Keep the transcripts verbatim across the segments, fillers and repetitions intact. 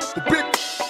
The big,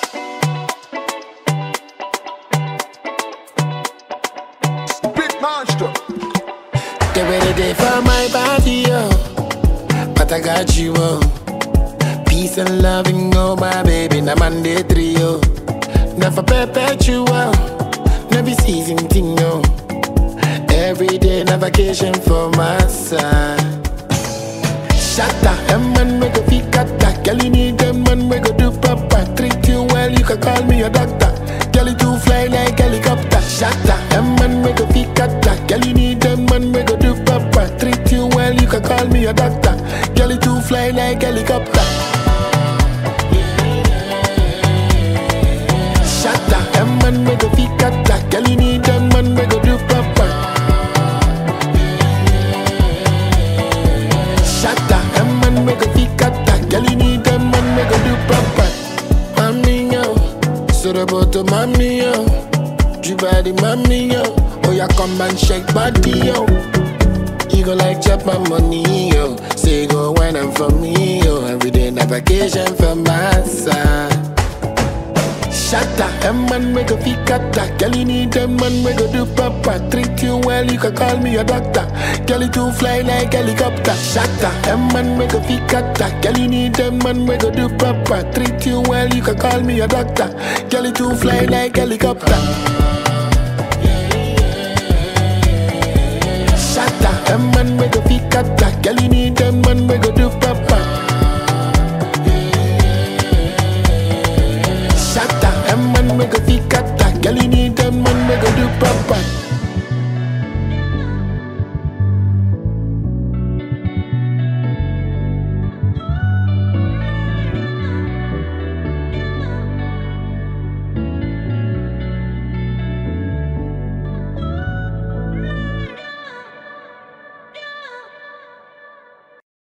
the big monster. Get ready day for my party, yo. But I got you, oh. Peace and loving, oh my baby, na Monday trio. Never perpetual, never season thing, no. Every day na vacation for my side. Shatta, them man we go pick at that. Girl, you need them man we go do proper. Treat you well, you can call me a doctor. Girl, you do fly like helicopter. Shatta, them man we go pick at that. Girl, you need them man we go do proper. Treat you well, you can call me a doctor. Girl, you do fly like helicopter. Shatta, them man we go pick at that. Girl, you need them man we go do proper. Shatta, them man we go pick at that. Girl, you need them man we go do proper. Mommy, yo, so the bottom, mommy, yo. You body, mommy, yo. Oh, ya come and shake body, yo. You go like chop my money, yo. Say go wine and for me, yo. Every day na vacation from my side. Shatta, them man we go pick at that. Girl, you need them man we go do proper. Treat you well, you can call me a doctor. Girl, you do fly like helicopter. Shatta, them man we go pick at that. Girl, you need them man we go do proper. Treat you well, you can call me a doctor. Girl, you do fly like helicopter.